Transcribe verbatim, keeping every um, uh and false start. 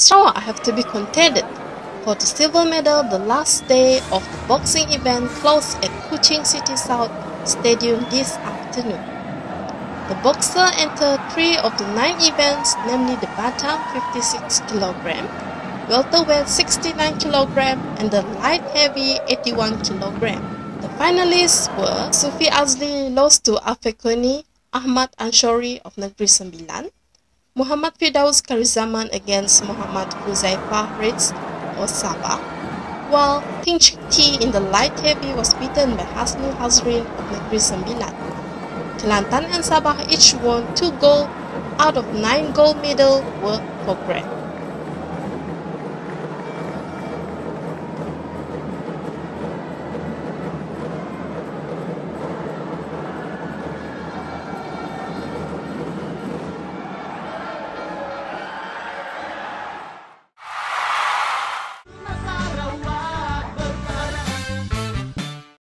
So I have to be contended for the silver medal. The last day of the boxing event closed at Kuching City South Stadium this afternoon. The boxer entered three of the nine events, namely the Bantam fifty-six kilogram, welterweight sixty-nine kilogram, and the light heavy eighty-one kilogram. The finalists were Sufi Azli lost to Afekoni Ahmad Anshori of Negeri Sembilan, Muhammad Firdaus Karizaman against Muhammad Huzaifah Ritz of Sabah, while Ting Chik T in the light heavy was beaten by Hasnul Hazrin of Negeri Sembilan. Kelantan and Sabah each won two gold out of nine gold medals were for grabs.